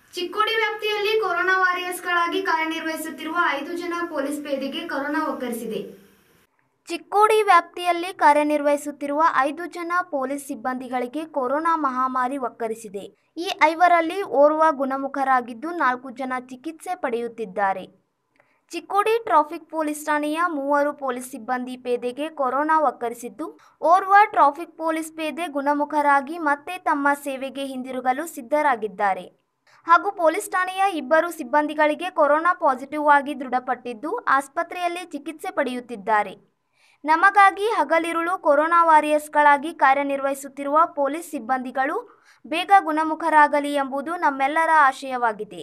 ಚಿಕ್ಕೋಡಿ ವ್ಯಾಪ್ತಿಯಲ್ಲಿ ಕೊರೋನಾ ವಾರಿಯರ್ಸ್ಗಳಾಗಿ ಕಾರ್ಯನಿರ್ವಹಿಸುತ್ತಿರುವ 5 ಜನ ಪೊಲೀಸ್ ಪೇದೆಗೆ ಕೊರೋನಾ ಒಕ್ಕರಿಸಿದೆ. ಚಿಕ್ಕೋಡಿ ವ್ಯಾಪ್ತಿಯಲ್ಲಿ ಕಾರ್ಯನಿರ್ವಹಿಸುತ್ತಿರುವ 5 ಜನ ಪೊಲೀಸ್ ಸಿಬ್ಬಂದಿಗಳಿಗೆ ಕೊರೋನಾ ಮಹಾಮಾರಿ ಒಕ್ಕರಿಸಿದೆ. ಈ 5ರಲ್ಲಿ ಓರ್ವ ಗುಣಮುಖರಾಗಿದ್ದು 4 ಜನ ಚಿಕಿತ್ಸೆ ಪಡೆಯುತ್ತಿದ್ದಾರೆ. ಚಿಕ್ಕೋಡಿ ಟ್ರಾಫಿಕ್ ಪೊಲೀಸ್ ಠಾಣೆಯ 3 ಪೊಲೀಸ್ ಸಿಬ್ಬಂದಿ ಪೇದೆಗೆ ಕೊರೋನಾ ಒಕ್ಕರಿಸಿದ್ದು, ಓರ್ವ ಟ್ರಾಫಿಕ್ ಪೊಲೀಸ್ ಪೇದೆ ಗುಣಮುಖರಾಗಿ ಮತ್ತೆ ತಮ್ಮ ಸೇವೆಗೆ ಹಿಂದಿರುಗಲು ಸಿದ್ಧರಾಗಿದ್ದಾರೆ. ಹಾಗೂ ಪೊಲೀಸ್ ಠಾಣೆಯ 2 ಸಿಬ್ಬಂದಿಗಳಿಗೆ ಕೊರೋನಾ ಪಾಸಿಟಿವ್ ಆಗಿ ದೃಢಪಟ್ಟಿದ್ದು ಆಸ್ಪತ್ರೆಯಲ್ಲಿ ಚಿಕಿತ್ಸೆ ಪಡೆಯುತ್ತಿದ್ದಾರೆ. ನಮಗಾಗಿ ಹಗಲಿರುಳು ಕೊರೋನಾ ವಾರಿಯರ್ಸ್ಗಳಾಗಿ ಕಾರ್ಯನಿರ್ವಹಿಸುತ್ತಿರುವ ಪೊಲೀಸ್ ಸಿಬ್ಬಂದಿಗಳು ಬೇಗ ಗುಣಮುಖರಾಗಲಿ ಎಂಬುದು ನಮ್ಮೆಲ್ಲರ ಆಶಯವಾಗಿದೆ.